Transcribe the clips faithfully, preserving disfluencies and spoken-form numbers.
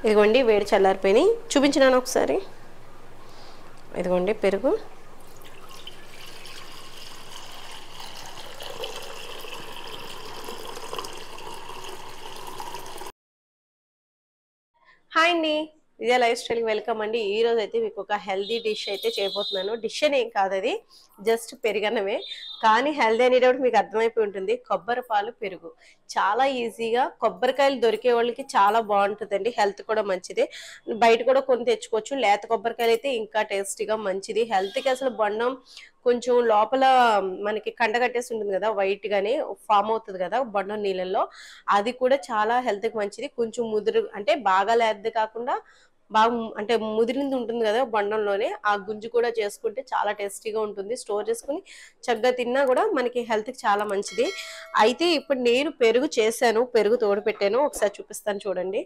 ఇదిగోండి వేడి చల్లారిపోయి చూపించినాను ఒకసారి. ఇదిగోండి పెరుగు. హాయ్ అండి, విజయ లైఫ్ స్టైల్కి వెల్కమ్ అండి. ఈ రోజు అయితే మీకు ఒక హెల్దీ డిష్ అయితే చేయబోతున్నాను. డిష్ అని ఏం కాదు, అది జస్ట్ పెరుగన్నమే, కానీ హెల్దీ అనేటప్పుడు మీకు అర్థమైపోయి ఉంటుంది. కొబ్బరి పాలు పెరుగు చాలా ఈజీగా, కొబ్బరికాయలు దొరికే వాళ్ళకి చాలా బాగుంటుందండి, హెల్త్ కూడా మంచిది. బయట కూడా కొన్ని తెచ్చుకోవచ్చు. లేత కొబ్బరికాయలు అయితే ఇంకా టేస్టీగా మంచిది. హెల్త్కి అసలు బొండం కొంచెం లోపల మనకి కండ కట్టేసి ఉంటుంది కదా, వైట్ గానే ఫామ్ అవుతుంది కదా బొండం నీళ్ళల్లో, అది కూడా చాలా హెల్త్కి మంచిది. కొంచెం ముదురు అంటే బాగా లేద్ది కాకుండా బాగా అంటే ముదిరింది ఉంటుంది కదా బొండంలోనే, ఆ గుంజు కూడా చేసుకుంటే చాలా టేస్టీగా ఉంటుంది. స్టోర్ చేసుకుని చక్కగా తిన్నా కూడా మనకి హెల్త్కి చాలా మంచిది. అయితే ఇప్పుడు నేను పెరుగు చేశాను, పెరుగు తోడు పెట్టాను, ఒకసారి చూపిస్తాను చూడండి.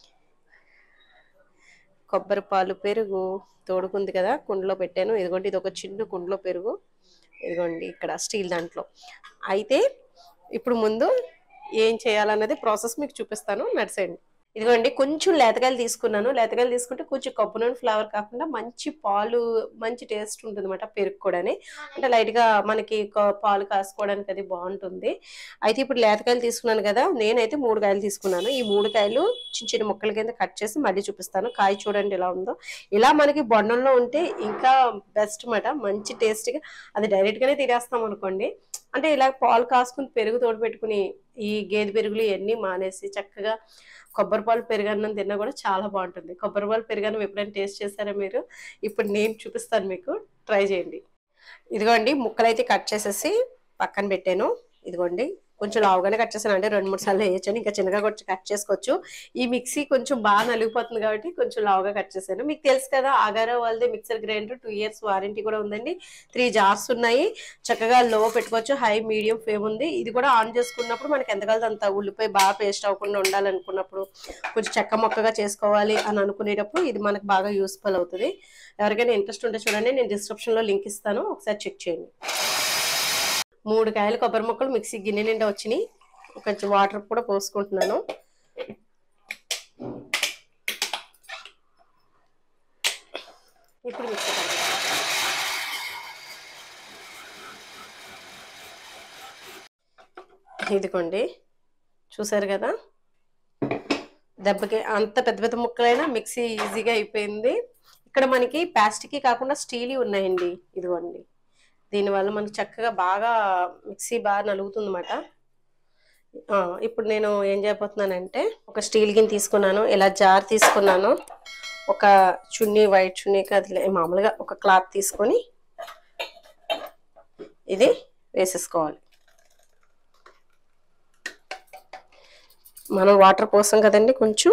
కొబ్బరి పాలు పెరుగు తోడుకుంది కదా, కుండలో పెట్టాను. ఇదిగోండి ఇది ఒక చిన్న కుండలో పెరుగు, ఇదిగోండి ఇక్కడ స్టీల్ దాంట్లో. అయితే ఇప్పుడు ముందు ఏం చేయాలన్నది ప్రాసెస్ మీకు చూపిస్తాను, నడిసేయండి. ఇదిగోండి కొంచెం లేతకాయలు తీసుకున్నాను. లేతకాయలు తీసుకుంటే కొంచెం కప్పు నూనె ఫ్లేవర్ కాకుండా మంచి పాలు, మంచి టేస్ట్ ఉంటుంది అనమాట పెరుగు కూడాని. అంటే లైట్గా మనకి పాలు కాసుకోవడానికి అది బాగుంటుంది. అయితే ఇప్పుడు లేతకాయలు తీసుకున్నాను కదా, నేనైతే మూడు కాయలు తీసుకున్నాను. ఈ మూడు కాయలు చిన్న చిన్న ముక్కల కింద కట్ చేసి మళ్ళీ చూపిస్తాను. కాయ చూడండి ఎలా ఉందో. ఇలా మనకి బొండంలో ఉంటే ఇంకా బెస్ట్ మాట, మంచి టేస్ట్గా. అది డైరెక్ట్గానే తినేస్తాం అనుకోండి. అంటే ఇలా పాలు కాసుకుని పెరుగు తోడు పెట్టుకుని ఈ గేదె పెరుగులు ఇవన్నీ మానేసి చక్కగా కొబ్బరి పాలు పెరుగన్నం తిన్నా కూడా చాలా బాగుంటుంది. కొబ్బరి పాలు పెరుగన్నం ఎప్పుడైనా టేస్ట్ చేస్తారా మీరు? ఇప్పుడు నేను చూపిస్తాను మీకు, ట్రై చేయండి. ఇదిగోండి ముక్కలైతే కట్ చేసేసి పక్కన పెట్టాను. ఇదిగోండి కొంచెం లావుగానే కట్ చేశాను, అంటే రెండు మూడు సార్లు వేయచ్చని, ఇంకా చిన్నగా కొంచెం కట్ చేసుకోవచ్చు. ఈ మిక్సీ కొంచెం బాగా నలిగిపోతుంది కాబట్టి కొంచెం లావుగా కట్ చేశాను. మీకు తెలుసు కదా అగారో వాళ్ళది mixer grinder, two years warranty కూడా ఉందండి. త్రీ జార్స్ ఉన్నాయి, చక్కగా లో పెట్టుకోవచ్చు. హై మీడియం ఫ్లేమ్ ఉంది. ఇది కూడా ఆన్ చేసుకున్నప్పుడు మనకి ఎంత కాదు అంత ఉల్లిపాయ బాగా పేస్ట్ అవ్వకుండా ఉండాలనుకున్నప్పుడు, కొంచెం చెక్క మొక్కగా చేసుకోవాలి అని అనుకునేటప్పుడు ఇది మనకు బాగా యూస్ఫుల్ అవుతుంది. ఎవరికైనా ఇంట్రెస్ట్ ఉంటే చూడండి, నేను డిస్క్రిప్షన్లో లింక్ ఇస్తాను, ఒకసారి చెక్ చేయండి. మూడు కాయలు కొబ్బరి ముక్కలు మిక్సీ గిన్నె నిండా వచ్చినాయి. కొంచెం వాటర్ కూడా పోసుకుంటున్నాను. ఇప్పుడు మిక్సీ ఇదిగోండి చూసారు కదా, దెబ్బకి అంత పెద్ద పెద్ద ముక్కలైనా మిక్సీ ఈజీగా అయిపోయింది. ఇక్కడ మనకి ప్లాస్టిక్ కాకుండా స్టీల్ ఉన్నాయండి. ఇదిగోండి దీనివల్ల మనకు చక్కగా బాగా మిక్సీ బాగా నలుగుతుంది అన్నమాట. ఇప్పుడు నేను ఏం చేయబోతున్నానంటే, ఒక స్టీల్ గిన్నె తీసుకున్నాను, ఇలా జార్ తీసుకున్నాను, ఒక చున్నీ వైట్ చున్నీ కదిలే మామూలుగా ఒక క్లాత్ తీసుకొని ఇది వేసేసుకోవాలి. మనం వాటర్ పోసాం కదండి, కొంచెం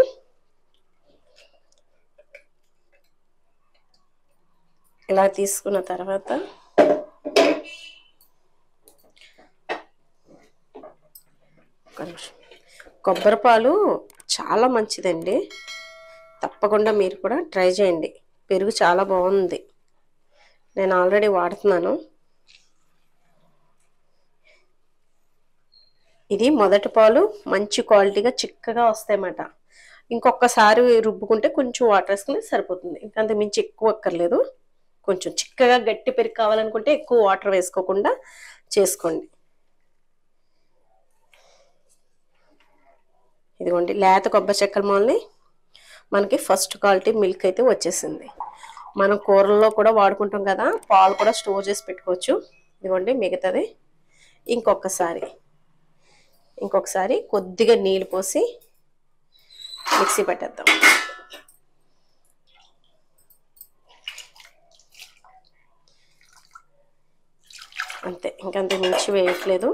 ఇలా తీసుకున్న తర్వాత కొబ్బరి పాలు చాలా మంచిదండి, తప్పకుండా మీరు కూడా ట్రై చేయండి. పెరుగు చాలా బాగుంది, నేను ఆల్రెడీ వాడుతున్నాను. ఇది మొదటి పాలు మంచి క్వాలిటీగా చిక్కగా వస్తాయన్నమాట. ఇంకొకసారి రుబ్బుకుంటే కొంచెం వాటర్ వేసుకుని సరిపోతుంది, ఇంకంత మించి ఎక్కువ అక్కర్లేదు. కొంచెం చిక్కగా గట్టి పెరుగు కావాలనుకుంటే ఎక్కువ వాటర్ వేసుకోకుండా చేసుకోండి. ఇదిగోండి లేత కొబ్బరి చెక్కల మూలని మనకి ఫస్ట్ క్వాలిటీ మిల్క్ అయితే వచ్చేసింది. మనం కూరల్లో కూడా వాడుకుంటాం కదా, పాలు కూడా స్టోర్ చేసి పెట్టుకోవచ్చు. ఇదిగోండి మిగతాది ఇంకొకసారి ఇంకొకసారి కొద్దిగా నీళ్ళు పోసి మిక్సీ పట్టేద్దాం. అంతే, ఇంకంత మించి వేయట్లేదు.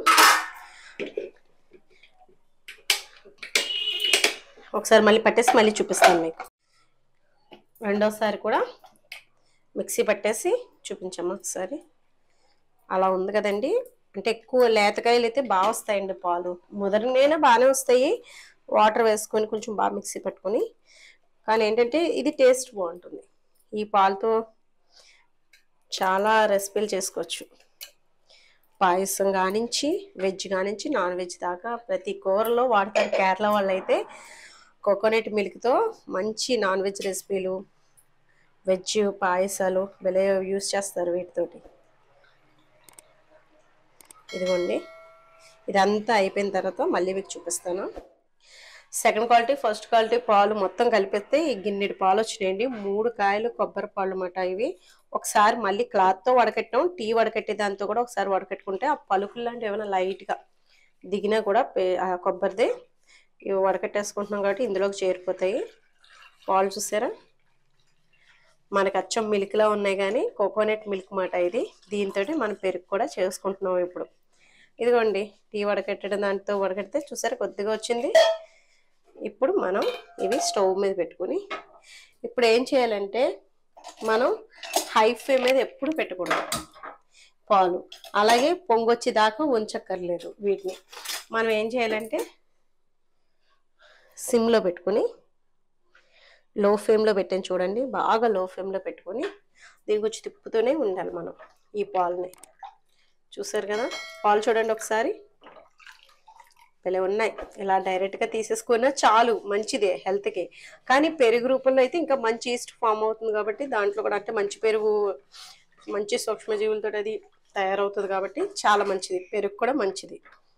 ఒకసారి మళ్ళీ పట్టేసి మళ్ళీ చూపిస్తాను మీకు. రెండోసారి కూడా మిక్సీ పట్టేసి చూపించమ్మా ఒకసారి. అలా ఉంది కదండి, అంటే ఎక్కువ లేతకాయలు అయితే బాగా వస్తాయండి పాలు, ముదరనైనా బాగానే వస్తాయి వాటర్ వేసుకొని కొంచెం బాగా మిక్సీ పట్టుకొని. కానీ ఏంటంటే ఇది టేస్ట్ బాగుంటుంది. ఈ పాలతో చాలా రెసిపీలు చేసుకోవచ్చు, పాయసం కానించి వెజ్ కానించి నాన్ వెజ్ దాకా ప్రతి కూరలో వాడతారు. కేరళ వాళ్ళు అయితే కోకోనట్ మిల్క్తో మంచి నాన్ వెజ్ రెసిపీలు, వెజ్ పాయసాలు భలే యూస్ చేస్తారు వీటితోటి. ఇదిగోండి, ఇదంతా అయిపోయిన తర్వాత మళ్ళీ మీకు చూపిస్తాను. సెకండ్ క్వాలిటీ ఫస్ట్ క్వాలిటీ పాలు మొత్తం కలిపిస్తే ఈ గిన్నెడి పాలు వచ్చినాయండి. మూడు కాయలు కొబ్బరి పాలు అన్నమాట ఇవి. ఒకసారి మళ్ళీ క్లాత్తో వడకట్టాం, టీ వడకట్టే దాంతో కూడా ఒకసారి వడకట్టుకుంటే ఆ పలుకులు లాంటివి ఏమైనా లైట్గా దిగినా కూడా ఆ కొబ్బరిది ఇవి వడకట్టేసుకుంటున్నాం కాబట్టి ఇందులోకి చేరిపోతాయి. పాలు చూసారా, మనకు అచ్చం మిల్క్లా ఉన్నాయి కానీ కోకోనట్ మిల్క్ మాట ఇది. దీంతో మనం పెరుగు కూడా చేసుకుంటున్నాం ఇప్పుడు. ఇదిగోండి, టీ వడకట్టడం దాంతో వడకడితే చూసారా కొద్దిగా వచ్చింది. ఇప్పుడు మనం ఇవి స్టవ్ మీద పెట్టుకుని ఇప్పుడు ఏం చేయాలంటే మనం హై ఫ్లేమ్ మీద ఎప్పుడు పెట్టకూడదు పాలు, అలాగే పొంగొచ్చి దాకా ఉంచక్కర్లేదు. వీటిని మనం ఏం చేయాలంటే సిమ్లో పెట్టుకుని లో ఫ్లేమ్లో పెట్టాను చూడండి, బాగా లో ఫ్లేమ్లో పెట్టుకొని దీనికి వచ్చి తిప్పుతూనే ఉండాలి మనం ఈ పాలని. చూసారు కదా పాలు చూడండి ఒకసారి భలే ఉన్నాయి. ఇలా డైరెక్ట్గా తీసేసుకున్నా చాలు, మంచిదే హెల్త్కి. కానీ పెరుగు రూపంలో అయితే ఇంకా మంచి ఈస్ట్ ఫామ్ అవుతుంది కాబట్టి దాంట్లో కూడా అంటే మంచి పెరుగు మంచి సూక్ష్మజీవులతో అది తయారవుతుంది కాబట్టి చాలా మంచిది. పెరుగు కూడా మంచిది.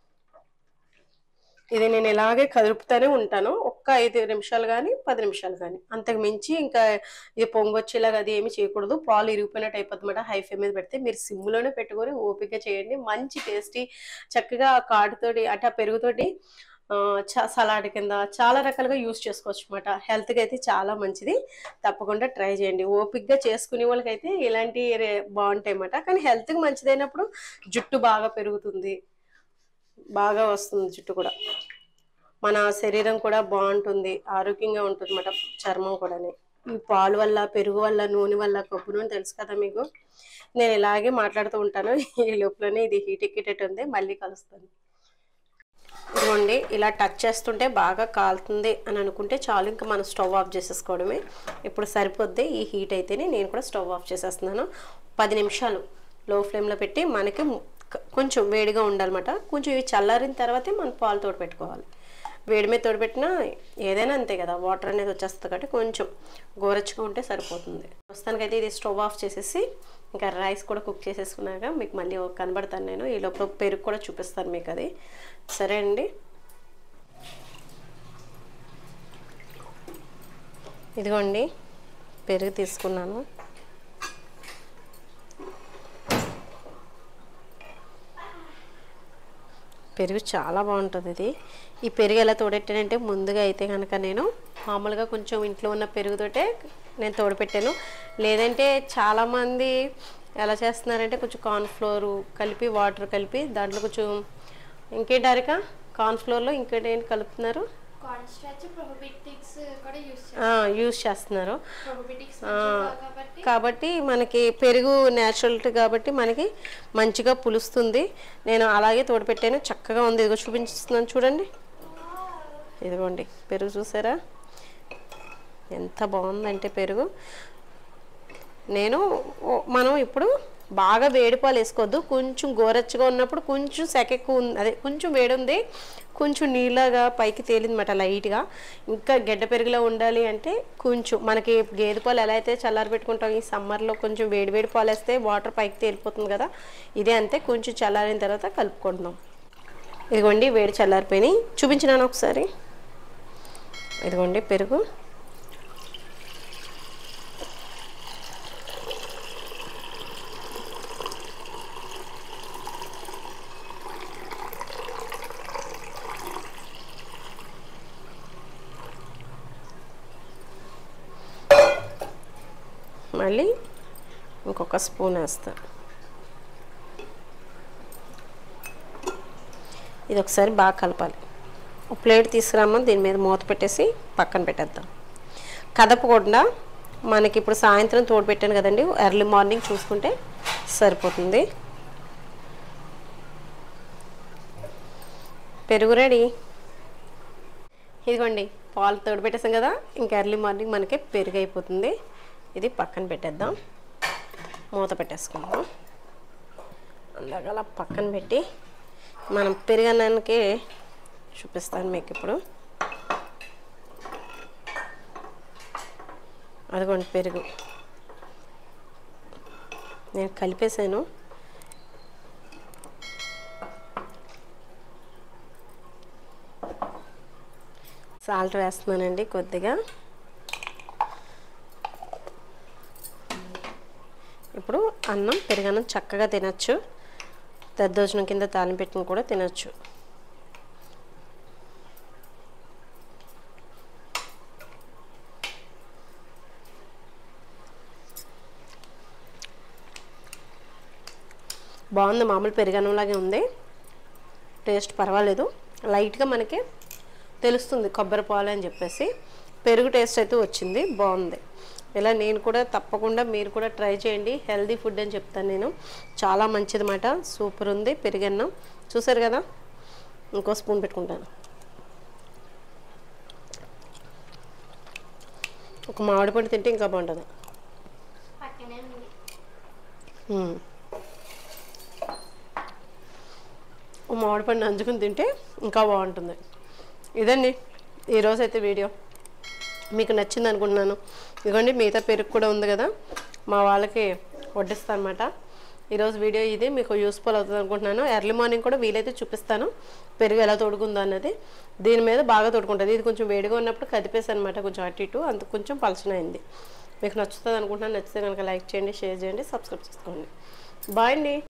ఇది నేను ఇలాగే కదుపుతూనే ఉంటాను, ఒక్క ఐదు నిమిషాలు కానీ పది నిమిషాలు కానీ, అంతకు మించి ఇంకా ఇది పొంగొచ్చేలాగా అది ఏమి చేయకూడదు. పాలు ఇరిగిపోయినట్టు అయిపోతుంది అన్నమాట. హై ఫ్లేమ్ మీద పెడితే మీరు సిమ్లోనే పెట్టుకొని ఓపిక చేయండి. మంచి టేస్టీ చక్కగా కాటుతోటి అంటే ఆ పెరుగుతోటి సలాడ్ కింద చాలా రకాలుగా యూస్ చేసుకోవచ్చు అనమాట. హెల్త్కి అయితే చాలా మంచిది. తప్పకుండా ట్రై చేయండి. ఓపిక్గా చేసుకునే వాళ్ళకైతే ఇలాంటి బాగుంటాయి అన్నమాట. కానీ హెల్త్కి మంచిదైనప్పుడు జుట్టు బాగా పెరుగుతుంది, బాగా వస్తుంది జుట్టు కూడా, మన శరీరం కూడా బాగుంటుంది, ఆరోగ్యంగా ఉంటుంది అన్నమాట. చర్మం కూడా ఈ పాలు వల్ల, పెరుగు వల్ల, నూనె వల్ల, కొబ్బరి నూనె తెలుసు కదా మీకు. నేను ఇలాగే మాట్లాడుతూ ఉంటాను. ఈ లోపలనే ఇది హీట్ ఎక్కేటట్టు ఉంది, మళ్ళీ కలుస్తాను. ఇదిగోండి, ఇలా టచ్ చేస్తుంటే బాగా కాలుతుంది అని అనుకుంటే చాలు, ఇంకా మనం స్టవ్ ఆఫ్ చేసేసుకోవడమే. ఇప్పుడు సరిపోద్ది ఈ హీట్ అయితేనే. నేను కూడా స్టవ్ ఆఫ్ చేసేస్తున్నాను. పది నిమిషాలు లో ఫ్లేమ్లో పెట్టి మనకి కొంచెం వేడిగా ఉండాలన్నమాట. కొంచెం ఇవి చల్లారిన తర్వాతే మనం పాలు తోడు పెట్టుకోవాలి. వేడి మీద తోడు పెట్టినా ఏదైనా అంతే కదా, వాటర్ అనేది వచ్చేస్తుంది కాబట్టి కొంచెం గోరచ్చుగా ఉంటే సరిపోతుంది. ప్రస్తుతానికైతే ఇది స్టవ్ ఆఫ్ చేసేసి ఇంకా రైస్ కూడా కుక్ చేసేసుకున్నాక మీకు మళ్ళీ కనబడతాను నేను. ఈ లోపల పెరుగు కూడా చూపిస్తాను మీకు అది. సరే అండి, ఇదిగోండి పెరుగు తీసుకున్నాను. పెరుగు చాలా బాగుంటుంది ఇది. ఈ పెరుగు ఎలా తోడెట్టానంటే ముందుగా అయితే కనుక నేను మామూలుగా కొంచెం ఇంట్లో ఉన్న పెరుగుతోటే నేను తోడపెట్టాను. లేదంటే చాలామంది ఎలా చేస్తున్నారంటే కొంచెం కార్న్ఫ్లోరు కలిపి వాటర్ కలిపి దాంట్లో కొంచెం ఇంకేంటి అరక కార్న్ఫ్లోర్లో ఇంకేంటి ఏంటి కలుపుతున్నారు, యూస్ చేస్తున్నారు. కాబట్టి మనకి పెరుగు న్యాచురల్టీ కాబట్టి మనకి మంచిగా పులుస్తుంది. నేను అలాగే తోడుపెట్టాను, చక్కగా ఉంది. ఇదిగో చూపించుతున్నాను చూడండి. ఇదిగోండి పెరుగు చూసారా ఎంత బాగుందంటే పెరుగు. నేను మనం ఇప్పుడు బాగా వేడి పాలు వేసుకోవద్దు, కొంచెం గోరచ్చగా ఉన్నప్పుడు కొంచెం సెక ఎక్కువ ఉంది, అదే కొంచెం వేడి ఉంది, కొంచెం నీళ్ళగా పైకి తేలిందన్నమాట లైట్గా. ఇంకా గడ్డ పెరుగులా ఉండాలి అంటే కొంచెం మనకి గేదె పాలు ఎలా అయితే చల్లారి పెట్టుకుంటాం ఈ సమ్మర్లో, కొంచెం వేడి వేడి పాలు వేస్తే వాటర్ పైకి తేలిపోతుంది కదా, ఇదే అంతే. కొంచెం చల్లారిన తర్వాత కలుపుకుంటున్నాం. ఇదిగోండి వేడి చల్లారిపోయినాయి, చూపించినాను ఒకసారి. ఇదిగోండి పెరుగు. మళ్ళీ ఇంకొక స్పూన్ వేస్తా. ఇది ఒకసారి బాగా కలపాలి. ఒక ప్లేట్ తీసుకురామని దీని మీద మూత పెట్టేసి పక్కన పెట్టేద్దాం. కదపకుండా మనకి ఇప్పుడు సాయంత్రం తోడు పెట్టాను కదండి, ఎర్లీ మార్నింగ్ చూసుకుంటే సరిపోతుంది. పెరుగు రెడీ. ఇదిగోండి పాలు తోడు పెట్టేసాం కదా, ఇంకా ఎర్లీ మార్నింగ్ మనకి పెరుగు అయిపోతుంది. ఇది పక్కన పెట్టేద్దాం, మూత పెట్టేసుకుందాం. అలాగలా పక్కన పెట్టి మనం పెరుగన్నానికి చూపిస్తాను మీకు ఇప్పుడు. అదిగోండి పెరుగు నేను కలిపేసాను. సాల్ట్ వేస్తున్నానండి కొద్దిగా. ఇప్పుడు అన్నం పెరుగన్నం చక్కగా తినచ్చు. దద్దోజనం కింద తాలింపు పెట్టుకుని కూడా తినచ్చు. బాగుంది, మామూలు పెరుగన్నంలాగే ఉంది. టేస్ట్ పర్వాలేదు, లైట్గా మనకి తెలుస్తుంది కొబ్బరి పాలు అని చెప్పేసి. పెరుగు టేస్ట్ అయితే వచ్చింది, బాగుంది. ఇలా నేను కూడా తప్పకుండా మీరు కూడా ట్రై చేయండి. హెల్దీ ఫుడ్ అని చెప్తాను నేను, చాలా మంచిది మాట. సూపర్ ఉంది పెరుగన్నం. చూసారు కదా, ఇంకో స్పూన్ పెట్టుకుంటాను. ఒక మామిడి పండు తింటే ఇంకా బాగుంటుంది. మామిడి పండు నంచుకుని తింటే ఇంకా బాగుంటుంది. ఇదండి ఈరోజు అయితే వీడియో, మీకు నచ్చింది అనుకుంటున్నాను. ఇదిగోండి మిగతా పెరుగు కూడా ఉంది కదా, మా వాళ్ళకి వడ్డిస్తాను అనమాట. ఈరోజు వీడియో ఇది మీకు యూస్ఫుల్ అవుతుంది అనుకుంటున్నాను. ఎర్లీ మార్నింగ్ కూడా వీలైతే చూపిస్తాను పెరుగు ఎలా తోడుకుందో అన్నది. దీని మీద బాగా తోడుకుంటుంది. ఇది కొంచెం వేడిగా ఉన్నప్పుడు కదిపేసాను అనమాట, కొంచెం అటు ఇటు, అంత కొంచెం పలచనైంది. మీకు నచ్చుతుంది అనుకుంటున్నాను. నచ్చితే కనుక లైక్ చేయండి, షేర్ చేయండి, సబ్స్క్రైబ్ చేసుకోండి. బాయ్ అండి.